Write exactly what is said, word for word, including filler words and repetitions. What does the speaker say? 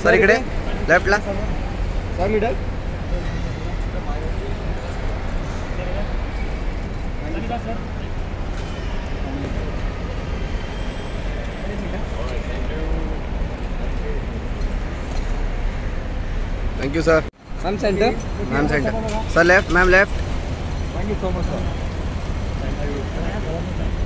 Sir इकडे लेफ्टला sir middle thank you sir. Ma'am centre ma'am centre sir left ma'am left thank you so much sir.